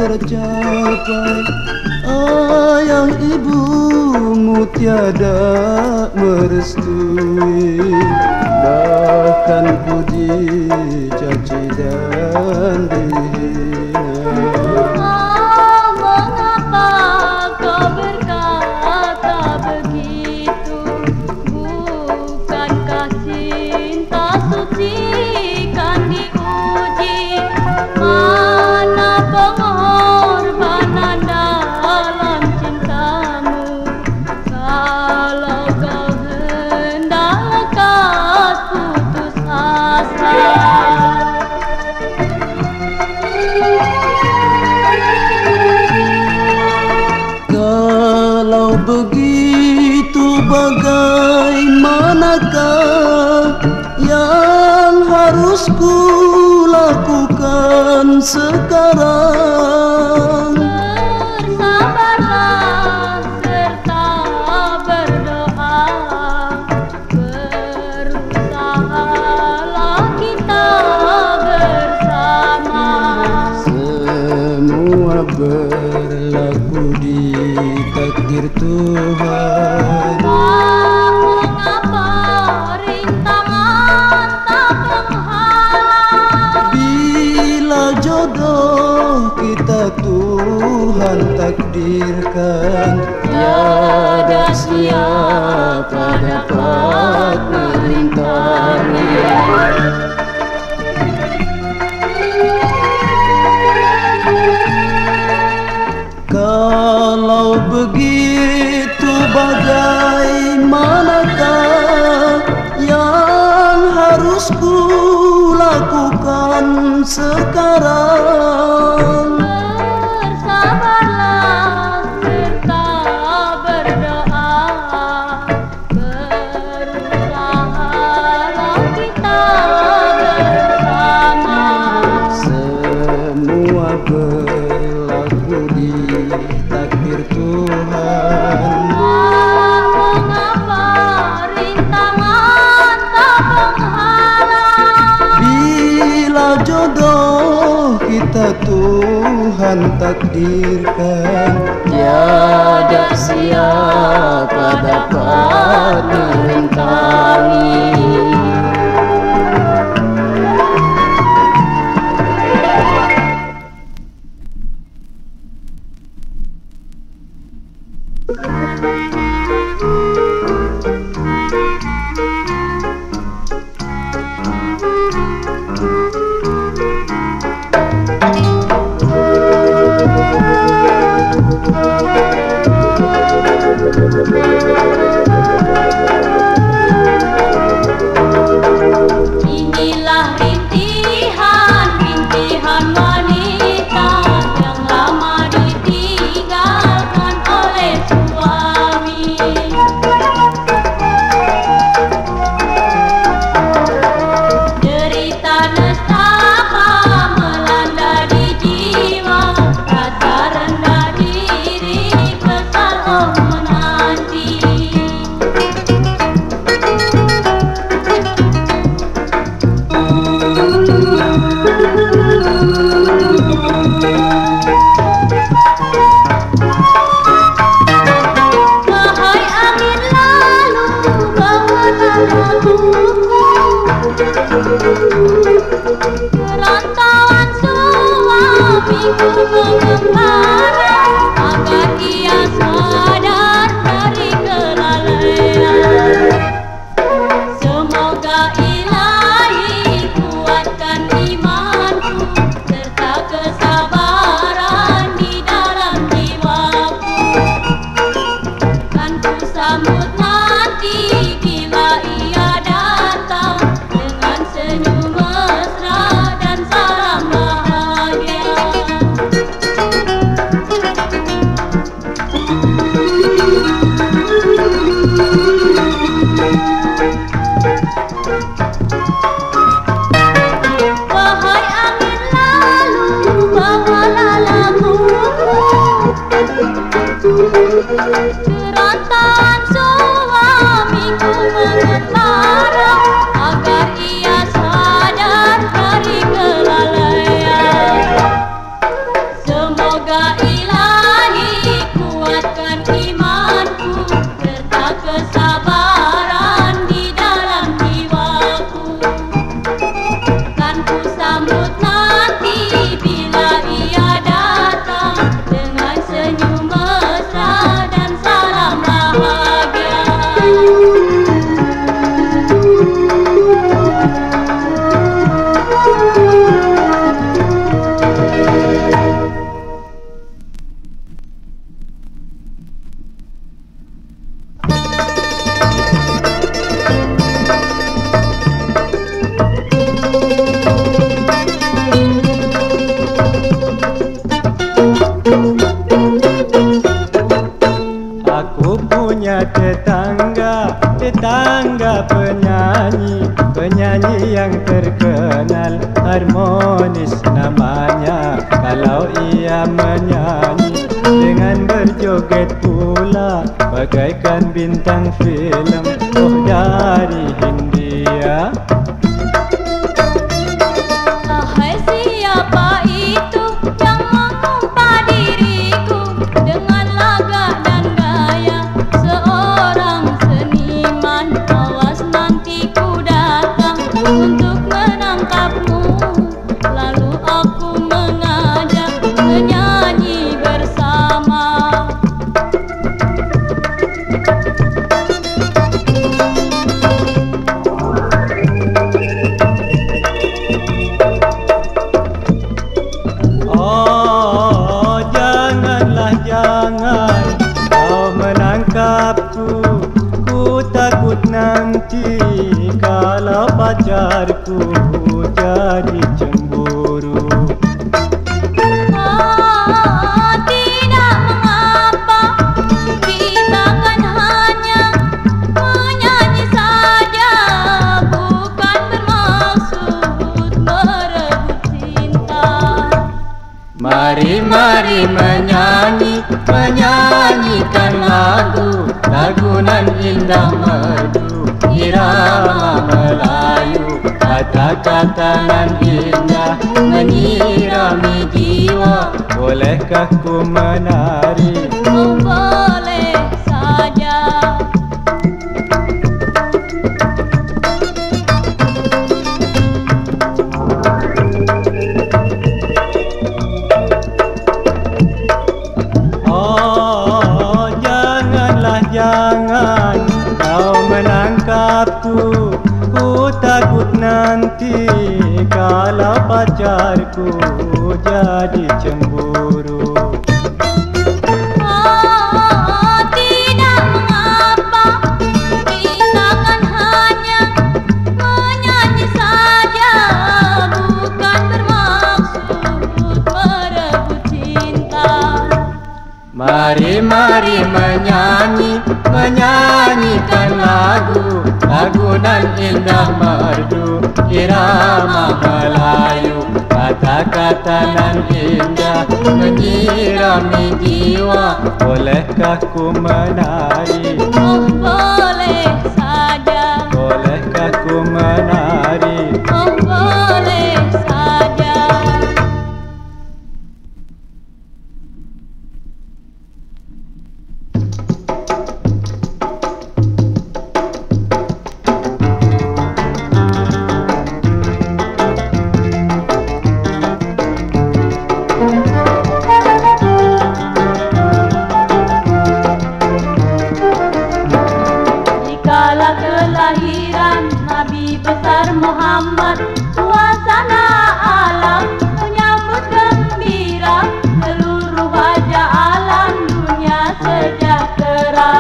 tercapai. Ayah ibumu tiada merestui, bahkan puji, caci dan dihina. Mengapa kau berkata begitu? Bukankah cinta suci kan diuji? Mana pengorbanan dalam cintamu? Kalau kau hendak lekas putus asa, kalau begitu bagaimanakah yang harus ku lakukan sekarang? bersabarlah serta berdoa, berusahalah kita bersama. Semua berlaku di takdir Tuhan. Mengapa rintangan tak menghalang? Bila jodoh kita Tuhan takdirkan, tiada siapa dapat merintangi. Kalau begitu bagaimanakah yang harus ku lakukan sekarang? Bersabarlah serta berdoa, berusahalah kita bersama. Semua berlaku di takdir Tuhan. Mengapa rintangan tak menghalang? Bila jodoh kita Tuhan takdirkan, tiada siapa dapat merintangi. Inilah rintihan wanita yang lama ditinggalkan oleh suami. Derita nestapa melanda di jiwa, rasa rendah diri besar menanti. Wahai angin lalu bawalah laguku, perantauan suamiku mengembara agar ia sadar dari kelalaian. Semoga Ilahi kuatkan imanku serta kesabaran di dalam jiwaku. Kan ku sambut nanti bila ia datang dengan senyum mesra dan salam bahagia. Wahai angin lalu bawalah laguku, perantauan punya tetangga penyanyi yang terkenal, harmonis namanya. Kalau ia menyanyi dengan berjoget pula, bagaikan bintang film dari Hindia. Hai, siapa itu yang mengumpat diriku dengan laga dan gaya seorang seniman? Awas nanti ku datang untuk menangkapmu, lalu aku mengajak menyanyi bersama. Jangan kau menangkapku, ku takut nanti kalau pacarku jadi cemburu. Tidak mengapa, kita kan hanya menyanyi saja, bukan bermaksud merebut cinta. Mari menyanyikan lagu nan indah merdu, irama Melayu, kata-kata nan indah menyirami jiwa. Bolehkah ku menari? Oh, boleh saja. Jangan kau menangkapku, ku takut nanti kalau pacarku jadi cemburu. Tidak mengapa, kita kan hanya menyanyi saja, bukan bermaksud merebut cinta. Mari menyanyikan lagu nan indah merdu, irama Melayu, kata-kata nan indah menyirami jiwa. Bolehkah ku menari? Oh, boleh saja. Bolehkah ku menari? Oh, boleh saja. Dikala kelahiran Nabi besar Muhammad, suasana alam menyambut gembira, seluruh wajah alam dunia sejahtera.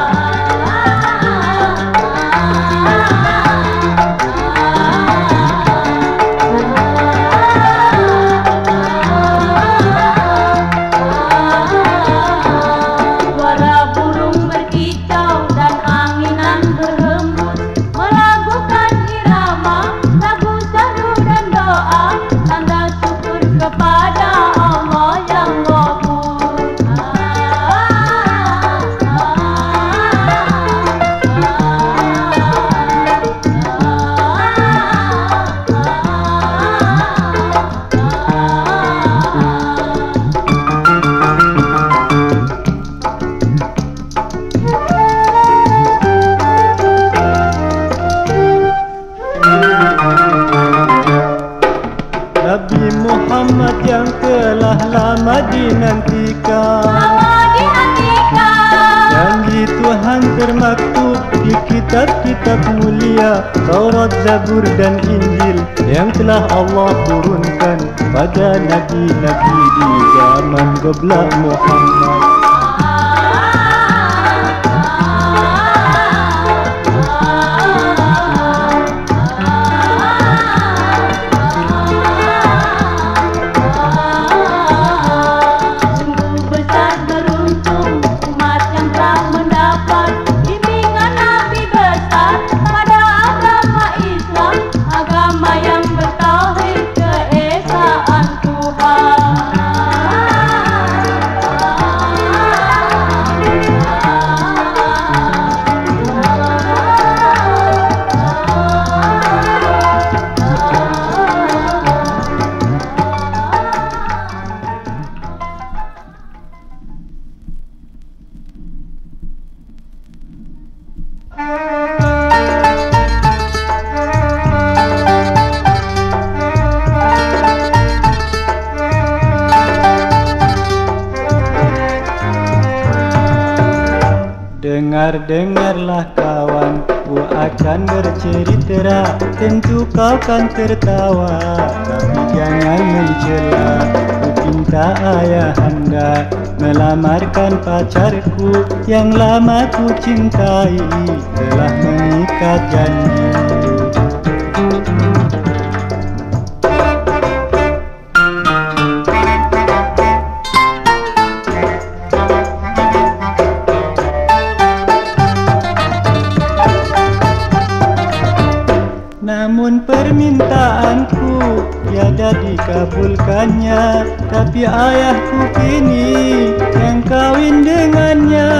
Suara burung berkicau dan anginan berhembus melagukan irama lagu syahdu dan doa, tanda syukur kepada Allah yang Ghafur. Nabi Muhammad yang telah lama dinantikan, janji Tuhan termaktub di kitab-kitab mulia, Taurat, Zabur dan Injil yang telah Allah turunkan pada nabi-nabi di zaman geblak Muhammad. Sungguh besar beruntung umat yang telah mendapat Dengar-dengarlah kawan, ku akan bercerita. Tentu kau kan tertawa, tapi jangan mencela. Ku pinta ayahanda melamarkan pacarku yang lama ku cintai, telah mengikat janji. Namun permintaanku tiada dikabulkannya, tapi ayahku kini yang kawin dengannya.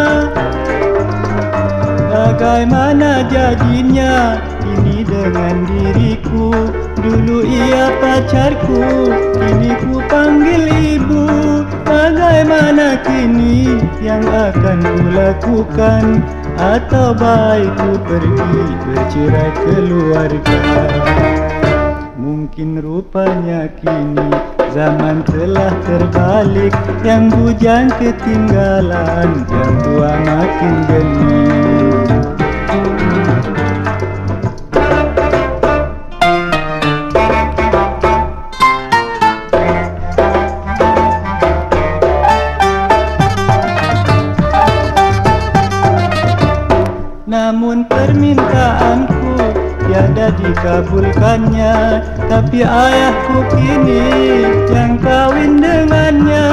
Bagaimana jadinya ini dengan diriku? Dulu ia pacarku, kini ku panggil ibu. Bagaimana kini yang akan ku lakukan? Atau baik ku pergi bercerai keluarga? Mungkin rupanya kini zaman telah terbalik, yang bujang ketinggalan, yang tua makin genit. Namun permintaanku tiada dikabulkannya, tapi ayahku kini yang kawin dengannya.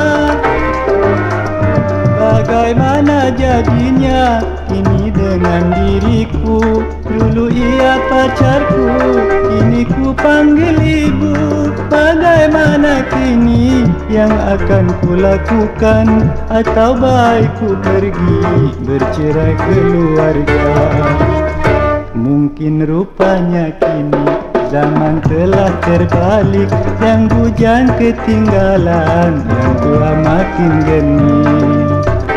Bagaimana jadinya ini dengan diriku? Dulu ia pacarku, kini ku panggil ibu. Bagaimana kini yang akan ku lakukan? Atau baik ku pergi bercerai keluarga? Mungkin rupanya kini zaman telah terbalik, yang bujang ketinggalan, yang tua makin genit.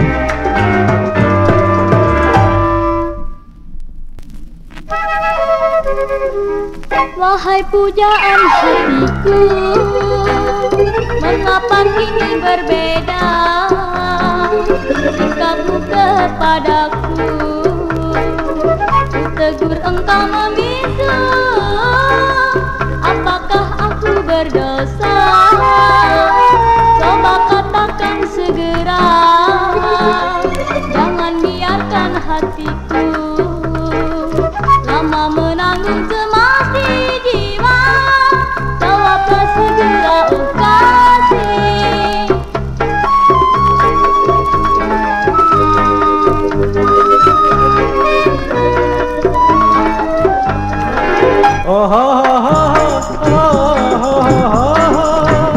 Wahai pujaan hatiku, mengapa kini berbeda sikapmu kepadaku? Ku tegur engkau membisu, apakah aku berdosa? Coba katakan segera, jangan biarkan hatiku lama menanggung semati jiwa. Jawablah segera, oh kasih. Oh ho ho ho ho ho ho ho,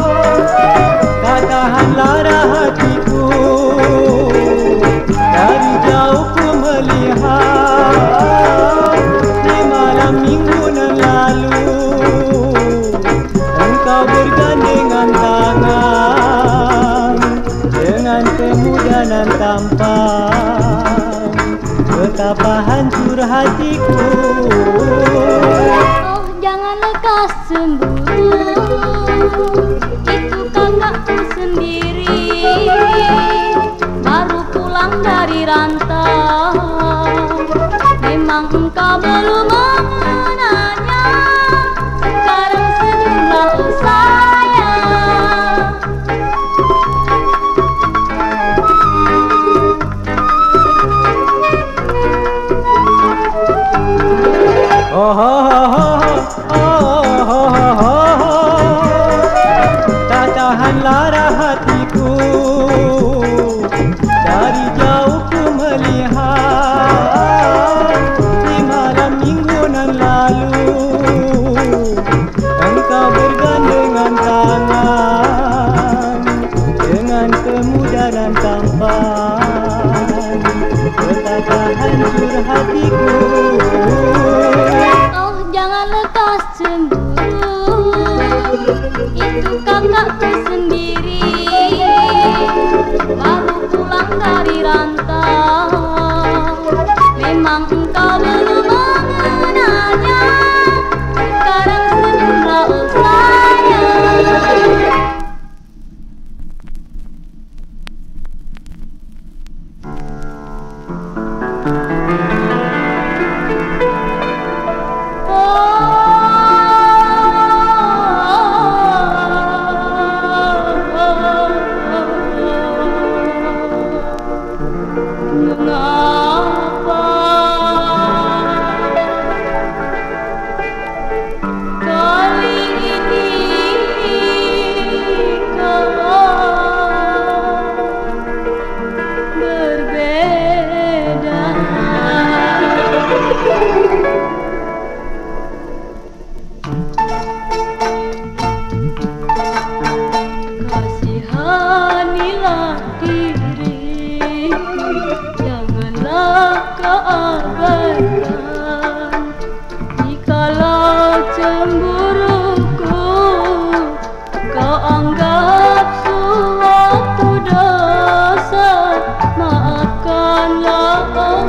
katakanlah hatiku, dari jauh ku melihat di malam minggu nan lalu, engkau bergandengan tangan dengan pemuda nan tampan. Betapa hancur hatiku. Oh, jangan lekas cemburu, itu kakakku sendiri, baru pulang dari rantau. Memang engkau belum mengenalnya, sekarang senyumlah oh sayang. Oh ho ho ho ho ho ho, tak tahanlah hatiku, dari jauh ku melihat di malam minggu nan lalu, engkau bergandengan tangan dengan pemuda dan tampan. Betapa hancur hatiku. Oh,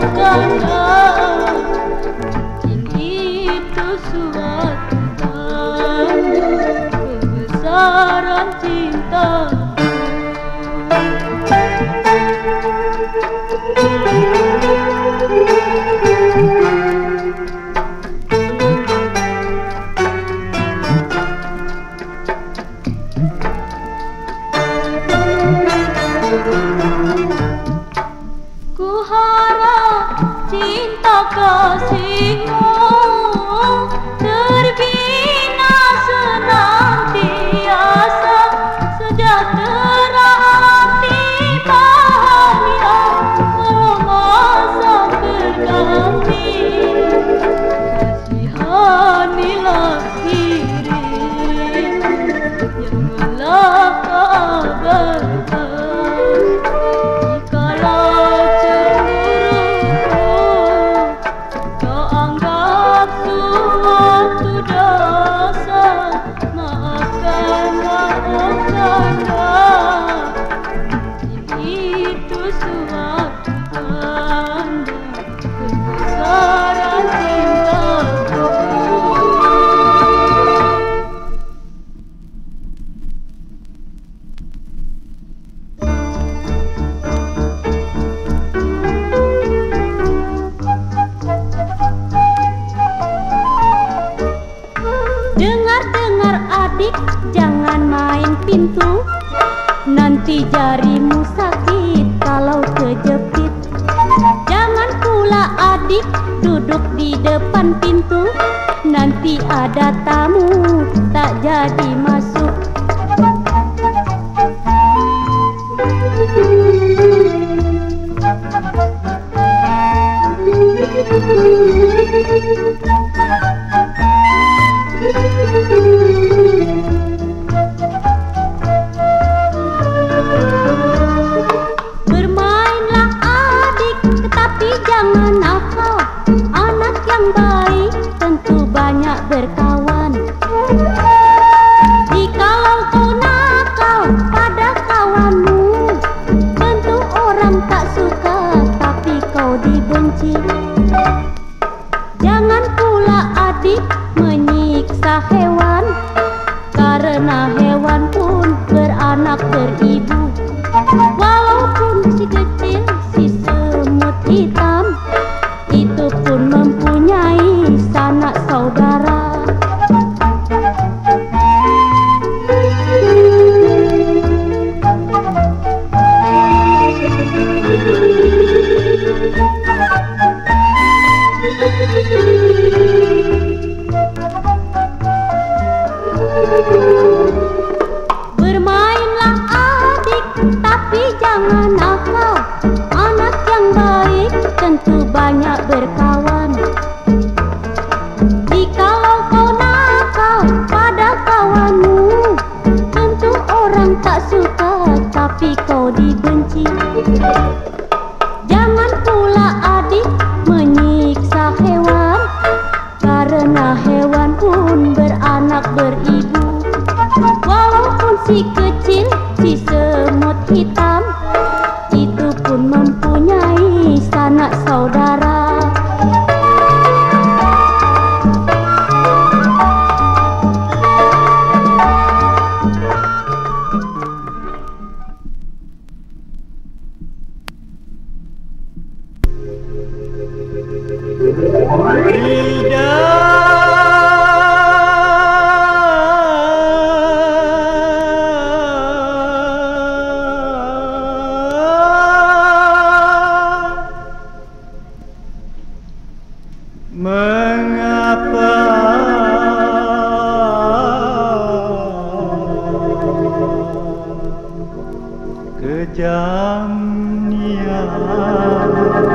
ganda. Itu suatu tanda kebesaran cinta. Ku harap cinta kasihmu terbina senantiasa, sejahtera hati bahagia walau masa berganti. Kasihanilah dirimu, janganlah kau abaikan. Dengar-dengar adik, jangan main pintu, nanti jarimu sakit kalau kejepit. Jangan pula adik duduk di depan pintu, nanti ada tamu tak jadi masuk. Bermainlah adik, tetapi jangan nakal. Anak yang baik tentu banyak berkawan. Jikalau kau nakal pada kawanmu, tentu orang tak suka, tapi kau dibenci. Jangan pula adik menyiksa hewan, karena hewan pun beranak beribu. Walaupun si kecil, si semut hitam, itu pun mempunyai sanak saudara. Bermainlah adik, tapi jangan nakal. Anak yang baik tentu banyak berkawan. Jikalau kau nakal pada kawanmu, tentu orang tak suka, tapi kau dibenci. Jangan pula adik menyiksa hewan, karena hewan pun beranak beribu. Walaupun si kecil, si semut hitam, itu pun mempunyai sanak saudara. Mengapa kejam niat?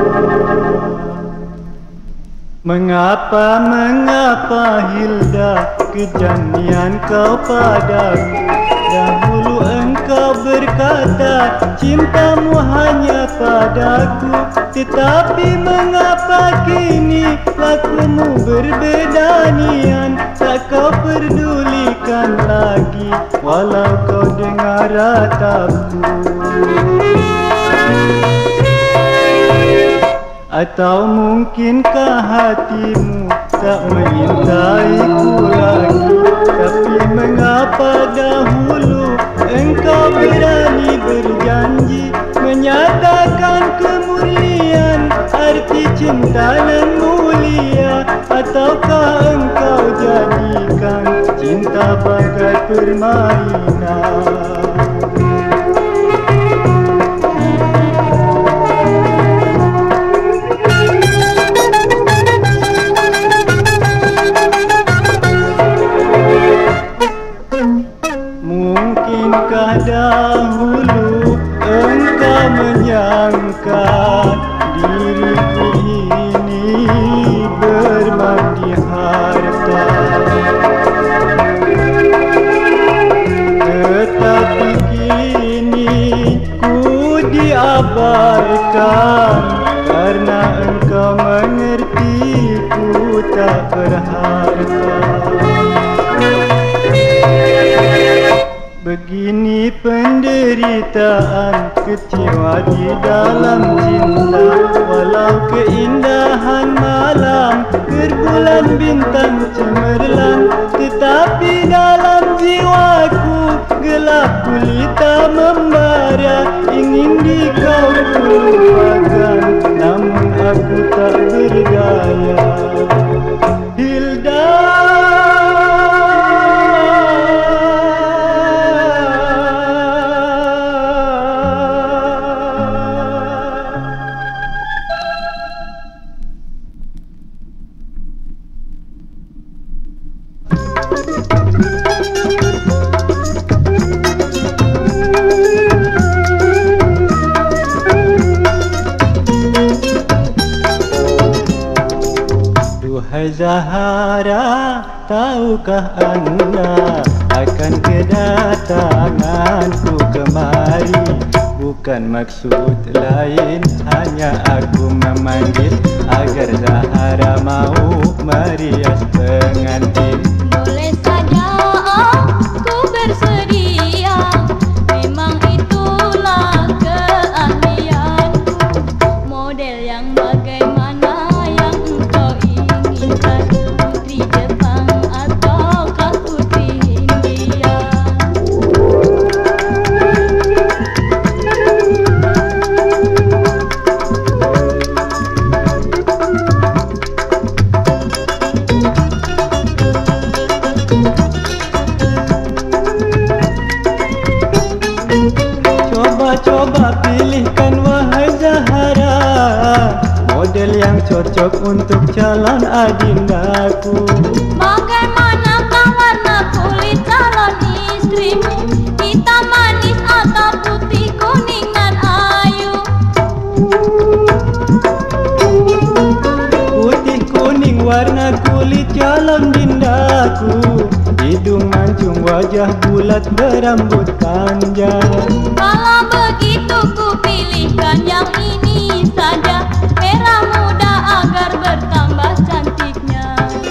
Mengapa Hilda kejam niat kau padaku? Dahulu engkau berkata cintamu hanya padaku, tetapi mengapa kini lakumu berbeda nian? Tak kau pedulikan lagi walau kau dengar ratapku. Atau mungkinkah hatimu tak menyintaiku lagi? Tapi mengapa dahulu engkau berani berjanji menyatakan kemurnian arti cinta nan mulia? Ataukah engkau jadikan cinta bagai permainan? Mungkinkah dahulu engkau menyangka diriku ini bermandi harta, tetapi kini ku diabaikan karena engkau mengerti ku tak berharga. Begini penderitaan kecewa di dalam cinta, walau keindahan malam gerbulan bintang cemerlang, tetapi dalam jiwaku gelap gulita membara, ingin di kau lupakan, namun aku tak berdaya. Hilda, duhai Zahara, tahukah anda akan kedatanganku kemari? Bukan maksud lain, hanya aku memanggil agar Zahara mau merias pengantin. Boleh saja aku bersedia, memang itulah keahlianku. Model yang bagaimana yang engkau inginkan, putri Jepang ataukah putri India? Coba pilihkan wahai Zahara, model yang cocok untuk calon adindaku. Bagaimanakah warna kulit calon istrimu? Hitam manis atau putih kuning dan ayu? Putih kuning warna kulit calon dindaku, hidung mancung wajah bulat berambut panjang. Kalau begitu ku pilihkan yang ini saja, merah muda agar bertambah cantiknya.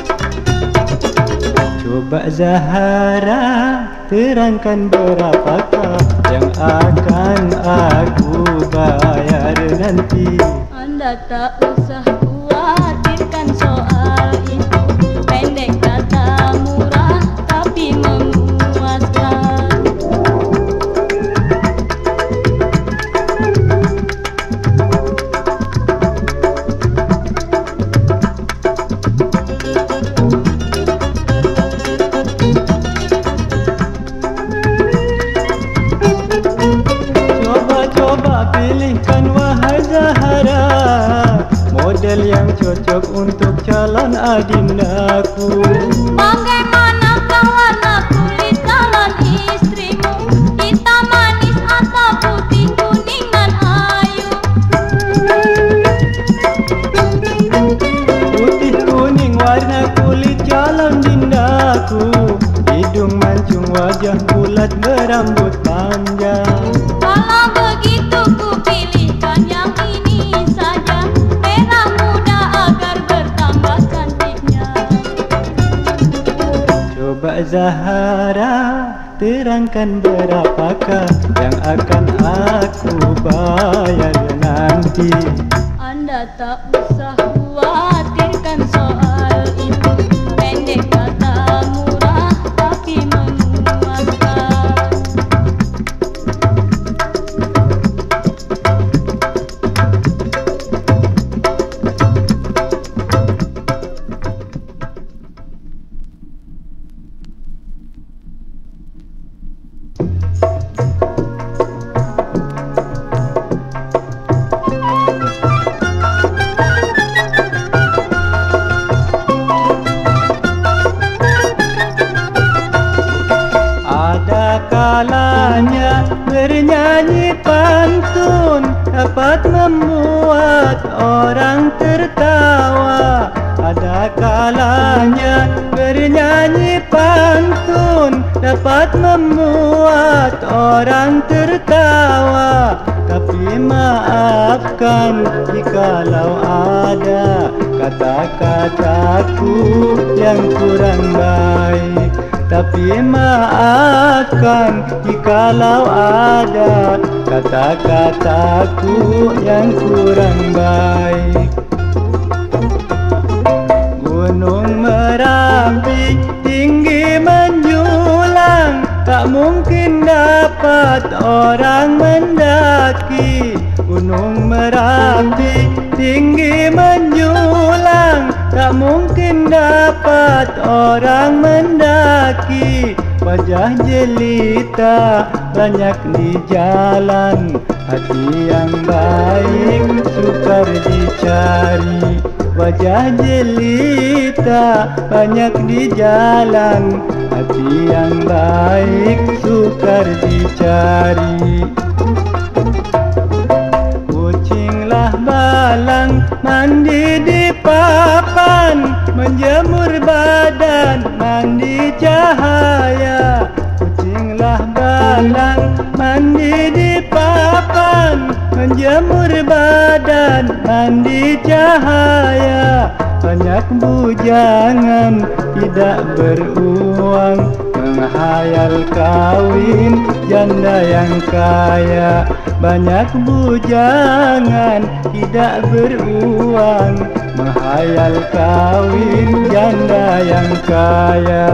Coba Zahara terangkan berapakah yang akan aku bayar nanti? Anda tak usah khawatirkan soal itu, pendek kata murah tapi memuaskan. Coba pilihkan wahai Zahara, model yang cocok untuk calon adindaku. Bagaimanakah warna kulit calon istrimu? Hitam manis atau putih kuning dan ayu? Putih kuning warna kulit calon dindaku, hidung mancung wajah bulat berambut panjang. Kalau begitu ku pilihkan yang ini saja, merah muda agar bertambah cantiknya. Coba Zahara terangkan berapakah yang akan aku bayar nanti? Anda Anda tak usah khawatirkan soal itu. Pendek kata murah tapi memuaskan. Kalanya bernyanyi pantun dapat membuat orang tertawa. Ada kalanya bernyanyi pantun dapat membuat orang tertawa. Tapi maafkan jikalau ada kata-kataku yang kurang baik. Tapi maafkan jikalau ada kata-kataku yang kurang baik. Gunung Merapi tinggi menjulang, tak mungkin dapat orang mendaki. Gunung Merapi tinggi menjulang, tak mungkin dapat orang mendaki. Wajah jelita banyak di jalan, hati yang baik sukar dicari. Wajah jelita banyak di jalan, hati yang baik sukar dicari. Kucinglah balang mandi di papan, menjemur badan mandi cahaya. Kucinglah balang mandi di papan, menjemur badan mandi cahaya. Banyak bujangan tidak beruang, menghayal kawin janda yang kaya. Banyak bujangan tidak beruang, menghayal kawin janda yang kaya.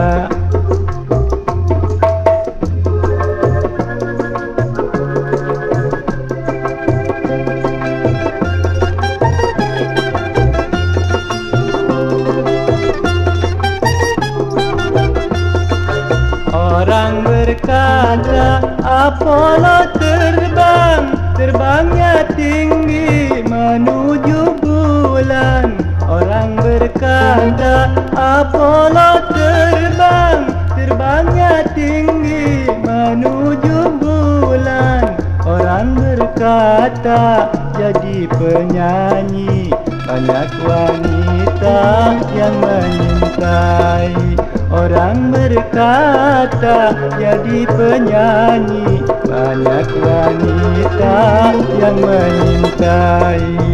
Orang berkata Apollo terbangnya tinggi menuju bulan. Orang berkata Apollo terbangnya tinggi menuju bulan. Orang berkata jadi penyanyi, banyak wanita yang menyintai. Orang berkata jadi penyanyi, banyak wanita yang menyintai.